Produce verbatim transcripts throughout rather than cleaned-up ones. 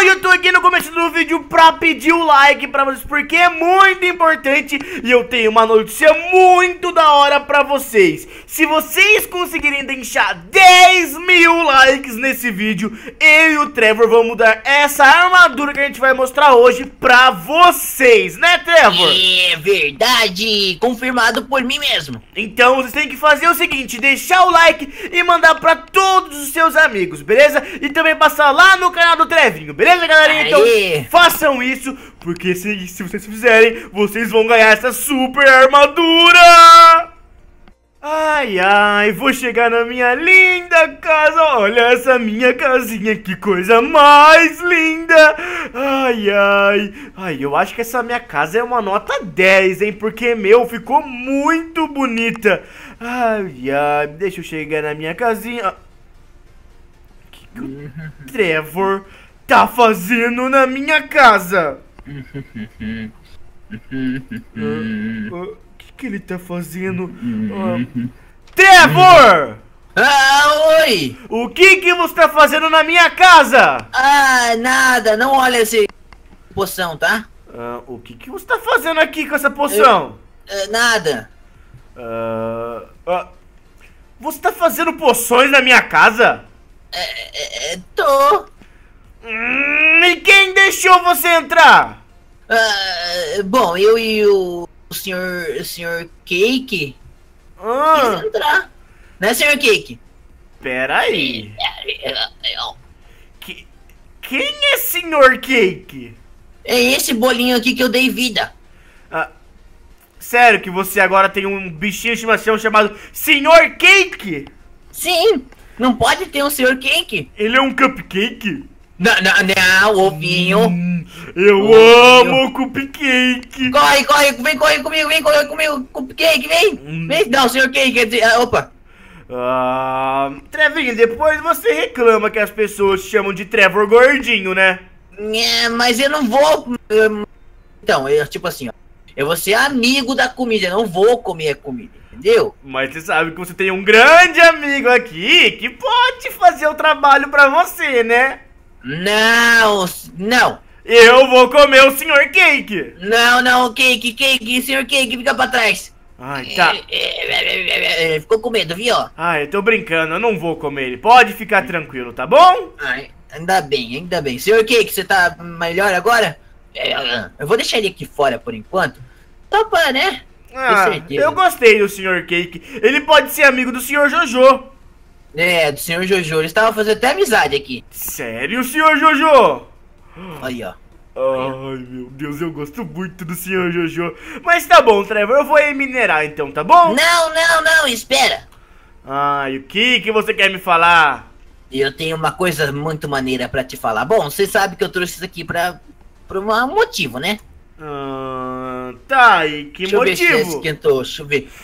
e eu tô aqui no começo do vídeo pra pedir o like pra vocês, porque é muito importante e eu tenho uma notícia muito da hora pra vocês. Se vocês conseguirem deixar dez mil likes nesse vídeo, eu e o Trevor vamos dar essa armadura que a gente vai mostrar hoje pra vocês, né, Trevor? É verdade, confirmado por mim mesmo. Então vocês têm que fazer o seguinte, deixar o like e mandar pra todos os seus amigos, beleza? E também passar lá no canal do Trevinho, beleza, galerinha? Então Aê. façam isso, porque se, se vocês fizerem, vocês vão ganhar essa super armadura! Ai, ai, vou chegar na minha linda casa. Olha essa minha casinha, que coisa mais linda. Ai, ai, ai, eu acho que essa minha casa é uma nota dez, hein, porque, meu, ficou muito bonita. Ai, ai, deixa eu chegar na minha casinha. O que, que o Trevor tá fazendo na minha casa? uh, uh, O que, que ele tá fazendo? Uh, Trevor! Ah, oi! O que que você tá fazendo na minha casa? Ah, nada, não olha essa poção, tá? Uh, o que que você tá fazendo aqui com essa poção? Eu, uh, nada. Uh, uh, você tá fazendo poções na minha casa? É, é, tô. Hum, e quem deixou você entrar? Ah, bom, eu e o, o senhor, o senhor Cake Ah, quis entrar. Né, senhor Cake? pera aí. Que, quem é senhor Cake? É esse bolinho aqui que eu dei vida. Ah, sério que você agora tem um bichinho de estimação chamado senhor Cake? Sim, não pode ter um senhor Cake. Ele é um cupcake? Não, não, não, ovinho. Hum, eu Ovinho. amo cupcake. Corre, corre, vem corre comigo, vem corre comigo, cupcake, vem. Hum. Vem, não, senhor Cake, quer dizer, ah, opa. Ah, Trevinho, depois você reclama que as pessoas te chamam de Trevor gordinho, né? É, mas eu não vou. eu- Então, eu, tipo assim, ó. Eu vou ser amigo da comida, eu não vou comer a comida, entendeu? Mas você sabe que você tem um grande amigo aqui que pode fazer o trabalho pra você, né? Não, não, Eu vou comer o senhor Cake. não, não, Cake, Cake, senhor Cake, fica pra trás. Ai, tá. É, é, é, é, é, Ficou com medo, viu? Ai, eu tô brincando, eu não vou comer ele. Pode ficar tranquilo, tá bom? Ai, ainda bem, ainda bem. Senhor Cake, você tá melhor agora? É, eu vou deixar ele aqui fora por enquanto. Só pra, né? Ah, certeza. eu gostei do senhor Cake. Ele pode ser amigo do senhor Jojo. É, do senhor Jojo. Eles estavam fazendo até amizade aqui. Sério, senhor Jojo? Aí, ó. Ai, meu Deus, eu gosto muito do senhor Jojo. Mas tá bom, Trevor, eu vou ir minerar então, tá bom? Não, não, não, espera. Ai, o que que você quer me falar? Eu tenho uma coisa muito maneira pra te falar. Bom, você sabe que eu trouxe isso aqui pra, pra um motivo, né? Ah, tá, e que Deixa eu ver se já motivo? esquentou, deixa eu ver.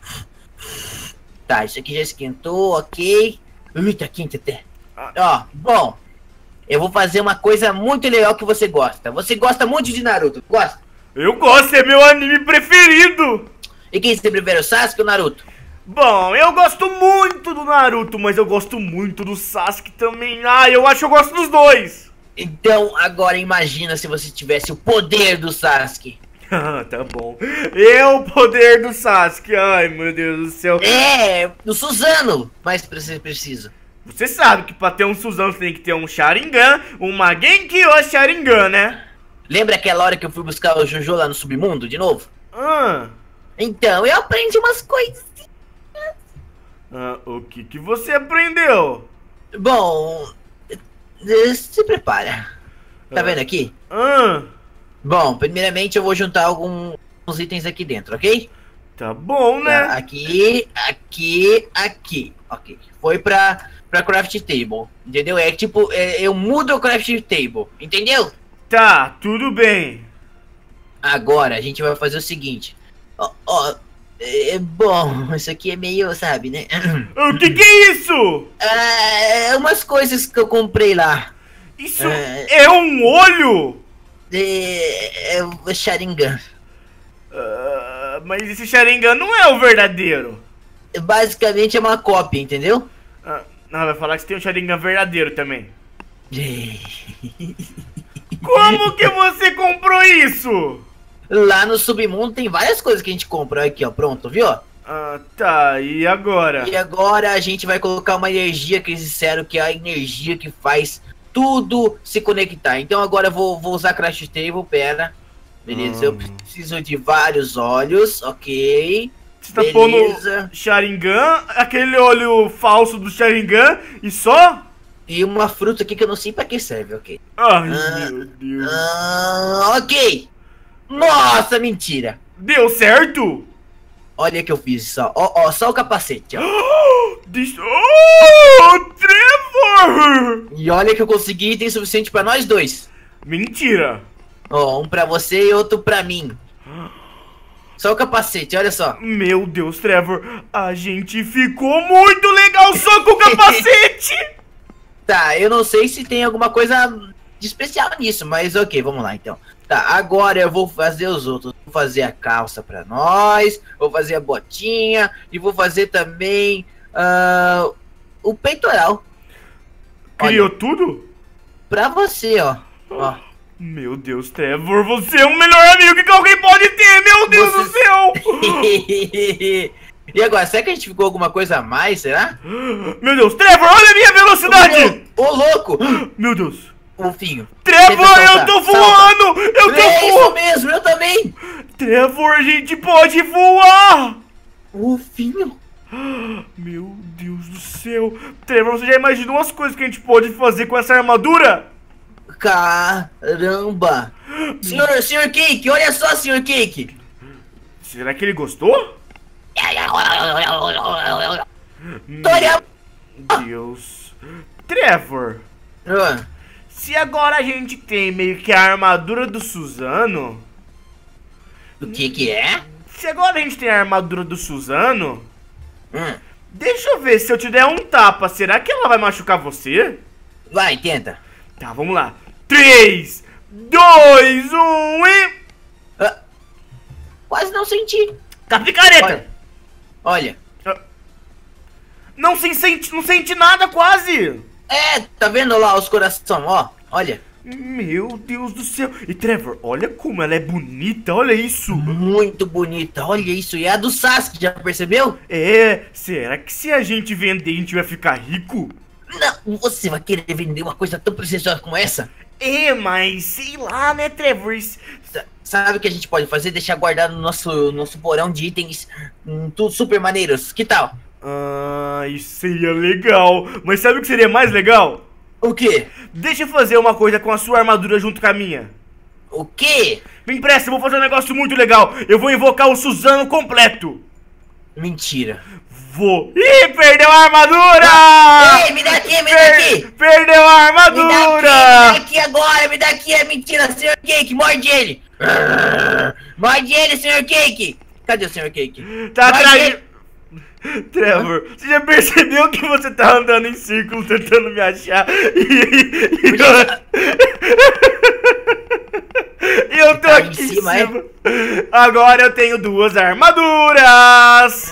Tá, isso aqui já esquentou, ok. Ui, tá quente até. Ah. Ó, bom. Eu vou fazer uma coisa muito legal que você gosta. Você gosta muito de Naruto, gosta? Eu gosto, é meu anime preferido. E quem você prefere, o Sasuke ou o Naruto? Bom, eu gosto muito do Naruto, mas eu gosto muito do Sasuke também. Ah, eu acho que eu gosto dos dois. Então, agora imagina se você tivesse o poder do Sasuke. Ah, tá bom. Eu, o poder do Sasuke. Ai, meu Deus do céu. É, do Suzano, mas você precisa. Você sabe que pra ter um Suzano você tem que ter um Sharingan, uma Genkyo Sharingan, né? Lembra aquela hora que eu fui buscar o Jojo lá no submundo de novo? Ah, Então, eu aprendi umas coisas. ah, o que que você aprendeu? Bom, eh, se prepara. Tá Ah. vendo aqui? Ah, Bom, primeiramente eu vou juntar alguns itens aqui dentro, ok? tá bom, Tá, né? aqui, aqui, aqui. Ok. Foi pra, pra craft table, entendeu? É tipo, é, eu mudo o craft table, entendeu? Tá, tudo bem. Agora a gente vai fazer o seguinte. Ó, ó, é, bom, isso aqui é meio, sabe, né? O que que é isso? Ah, umas coisas que eu comprei lá. Isso É. é um olho? É, é o Sharingan. Ah, mas esse Sharingan não é o verdadeiro. Basicamente é uma cópia, entendeu? Ah, não, vai falar que você tem um Sharingan verdadeiro também. Como que você comprou isso? Lá no submundo tem várias coisas que a gente compra. Aqui, ó, pronto, viu? Ah, tá, e agora? E agora a gente vai colocar uma energia que eles disseram que é a energia que faz tudo se conectar. Então agora eu vou, vou usar Crash Table, pera. Beleza, eu preciso de vários olhos, ok. Você tá pondo Sharingan, aquele olho falso do Sharingan e só? E uma fruta aqui que eu não sei pra que serve, ok. Ai, ah, meu Deus. Ah, ok. Nossa, mentira. Deu certo? Olha que eu fiz só, ó, ó, só o capacete, ó. This... Oh, Trevor! E olha que eu consegui item suficiente pra nós dois. Mentira. Ó, um pra você e outro pra mim. Só o capacete, olha só. Meu Deus, Trevor, a gente ficou muito legal só com o capacete. Tá, eu não sei se tem alguma coisa de especial nisso, mas ok, vamos lá então. Tá, agora eu vou fazer os outros. Vou fazer a calça pra nós, vou fazer a botinha e vou fazer também uh, o peitoral. Criou Olha, tudo? pra você, ó. Ó. Meu Deus, Trevor, você é o melhor amigo que alguém pode ter, meu Deus Você... do céu! E agora, será que a gente ficou alguma coisa a mais, será? Meu Deus, Trevor, olha a minha velocidade! Ô, ô louco! Meu Deus! Fofinho. Trevor, eu tô voando! Salta. Eu tô é voando! isso mesmo, eu também! Trevor, a gente pode voar! Fofinho. Meu Deus do céu! Trevor, você já imaginou as coisas que a gente pode fazer com essa armadura? Caramba! Senhor, senhor Cake, olha só, senhor Cake! Será que ele gostou? Olha! Meu Deus! Trevor! Ah, Se agora a gente tem meio que a armadura do Suzano... o que que é? Se agora a gente tem a armadura do Suzano... Hum. Deixa eu ver, se eu te der um tapa, será que ela vai machucar você? Vai, tenta. Tá, vamos lá. três, dois, um e... Ah, quase não senti. Tá picareta! Olha. Olha. Não, se sente, não sente nada quase! É, tá vendo lá os coração, ó. Olha. Meu Deus do céu. E Trevor, olha como ela é bonita, olha isso. Muito bonita, olha isso. E a do Sasuke, já percebeu? É, será que se a gente vender a gente vai ficar rico? Não, você vai querer vender uma coisa tão preciosa como essa? É, mas sei lá, né, Trevor? Sabe o que a gente pode fazer? Deixar guardado no nosso, nosso porão de itens hum, tudo super maneiros. Que tal? Ah, isso seria legal. Mas sabe o que seria mais legal? O quê? Deixa eu fazer uma coisa com a sua armadura junto com a minha. O quê? Me empresta, eu vou fazer um negócio muito legal. Eu vou invocar o Suzano completo. Mentira. Vou. Ih, perdeu a armadura! Ei, me dá aqui, me per dá aqui! Perdeu a armadura! Me dá aqui, me dá aqui agora, me dá aqui, é mentira, senhor Cake, morde ele! Morde ele, senhor Cake! Cadê o senhor Cake? Tá atrás. Trevor, você já percebeu que você tá andando em círculo tentando me achar? E, e eu... eu tô tá aqui em em cima, cima. É? Agora eu tenho duas armaduras.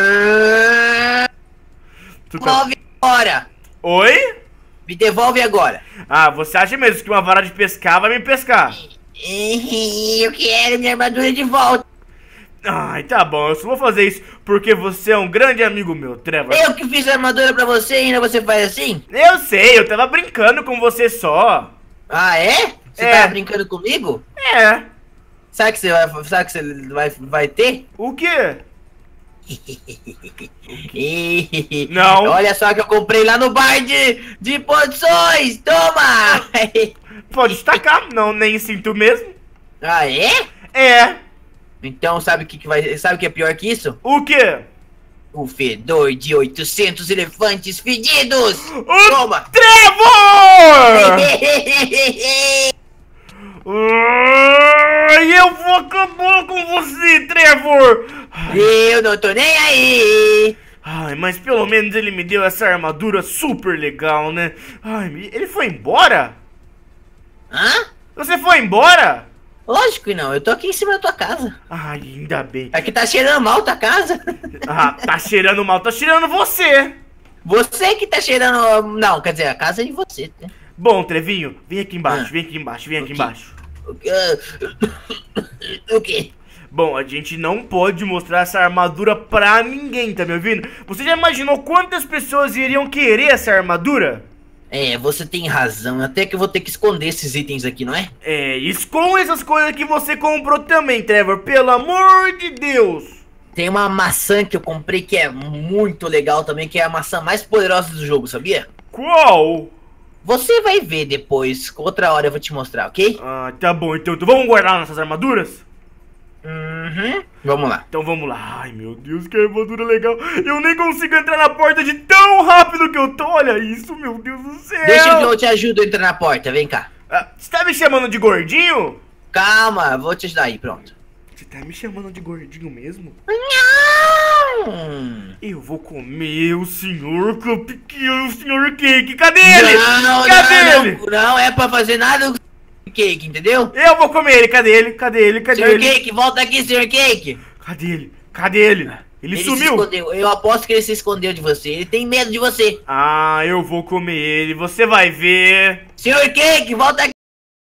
Tu tá... Devolve agora! Oi? Me devolve agora! Ah, você acha mesmo que uma vara de pescar vai me pescar? Eu quero minha armadura de volta! Ai, tá bom, eu só vou fazer isso porque você é um grande amigo meu, Trevor. Eu que fiz a armadura pra você e ainda você faz assim? Eu sei, eu tava brincando com você só. Ah, é? Você É. tava brincando comigo? É. Sabe que você vai, sabe que você vai, vai ter? O quê? Não. Olha só que eu comprei lá no bar de, de poções! Toma! Pode destacar, não, nem sinto mesmo. Ah, é? É. Então sabe o que, que vai. Sabe o que é pior que isso? O quê? O fedor de oitocentos elefantes fedidos! O Toma! Trevor! Ai, eu vou acabar com você, Trevor! Eu não tô nem aí! Ai, mas pelo menos ele me deu essa armadura super legal, né? Ai, ele foi embora? Hã? Você foi embora? Lógico que não, eu tô aqui em cima da tua casa. Ai, ainda bem. Aqui tá cheirando mal tua casa. Ah, tá cheirando mal, tá cheirando você. Você que tá cheirando... Não, quer dizer, a casa é de você, né? Bom, Trevinho, vem aqui embaixo, Ah. vem aqui embaixo, vem aqui O quê? embaixo. O quê? O quê? Bom, a gente não pode mostrar essa armadura pra ninguém, tá me ouvindo? Você já imaginou quantas pessoas iriam querer essa armadura? É, você tem razão. Até que eu vou ter que esconder esses itens aqui, não é? É, esconda essas coisas que você comprou também, Trevor, pelo amor de Deus. Tem uma maçã que eu comprei que é muito legal também, que é a maçã mais poderosa do jogo, sabia? Qual? Você vai ver depois. Outra hora eu vou te mostrar, ok? Ah, tá bom, então, então vamos guardar nossas armaduras? Uhum. Vamos lá. Então vamos lá. Ai, meu Deus, que armadura legal. Eu nem consigo entrar na porta de tão rápido que eu tô. Olha isso, meu Deus do céu. Deixa que eu te ajudo a entrar na porta, vem cá. Ah, você tá me chamando de gordinho? Calma, vou te ajudar aí, pronto. Você tá me chamando de gordinho mesmo? Hum. Eu vou comer o senhor Cupcake, o senhor Cake. Cadê ele? Não, Cadê não, ele? não, não é pra fazer nada com o Cake, entendeu? Eu vou comer ele. Cadê ele? Cadê ele? Cadê senhor ele? Cake, volta aqui, senhor Cake. Cadê ele? Cadê ele? Ele, Ele se sumiu. escondeu. Eu aposto que ele se escondeu de você. Ele tem medo de você. Ah, eu vou comer ele. Você vai ver. senhor Cake, volta aqui.